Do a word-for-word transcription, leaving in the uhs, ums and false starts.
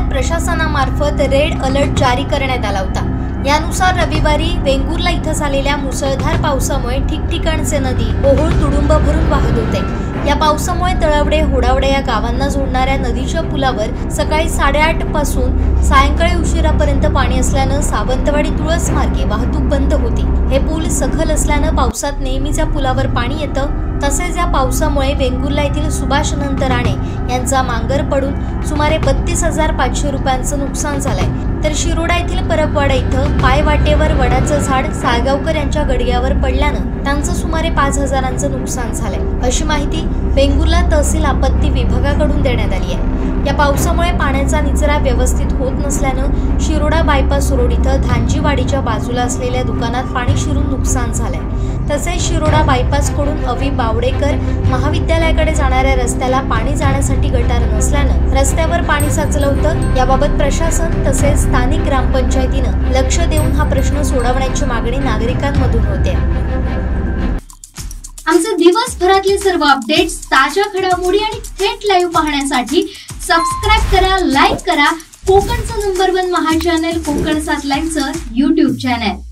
दरम्यान प्रशासनामार्फत red alert जारी करण्यात आला होता। यानुसार रविवारी वेंगुर्ला इथं झालेल्या मुसळधार पावसामुळे ठिकठिकाणचे नदी ओहोळ तुडुंब भरून वाहत होते। या पावसामुळे तळवडे होडावडे या गावांना जोडणाऱ्या नदीच्या पुलावर सकाळी साडेआठ पासून सायंकाळी उशिरापर्यंत पाणी असल्यानं सावंतवाडी तुळस मार्गे वाहतूक बंद होती। हे पूल सखल असल्यानं पावसात नेहमीच्या पुलावर पाणी येतं। तसेच या पावसामुळे वेंगुर्ला येथील सुभाष अनंत राणे यांचा मांगर पडून सुमारे बत्तीस हजार पाचशे रुपयांचं नुकसान झालंय। तर शिरोडा येथील परबवाडा इथं पायवाटेवर वडाचं झाड साळगावकर यांच्या गडग्यावर पडल्यानं त्यांचं सुमारे पाच हजारांचं नुकसान झालंय, अशी माहिती वेंगुर्ला तहसील आपत्ती विभागाकडून देण्यात आली आहे। या पावसामुळे पाण्याचा निचरा व्यवस्थित होत नसल्यानं शिरोडा बायपास रोड इथं धांजीवाडीच्या बाजूला असलेल्या दुकानात पाणी शिरून नुकसान झालंय। तसेच शिरोडा बायपास कडून अवी बावडेकर महाविद्यालयाकडे जाणाऱ्या रस्त्याला पाणी जाण्यासाठी गटार नसल्यानं रस्त्यावर पाणी साचलं होतं। याबाबत प्रशासन तसेच स्थानिक ग्रामपंचायतीनं लक्ष देऊन हा प्रश्न सोडवण्याची मागणी नागरिकांमधून होते। आमचे दिवसभरातले सर्व अपडेट्स, ताज्या घडामोडी आणि थेट लाईव्ह पाहण्यासाठी सबस्क्राइब करा, लाईक करा कोकणचं नंबर वन महा चॅनल कोकण सात लाईव्हचं यूट्यूब चॅनल।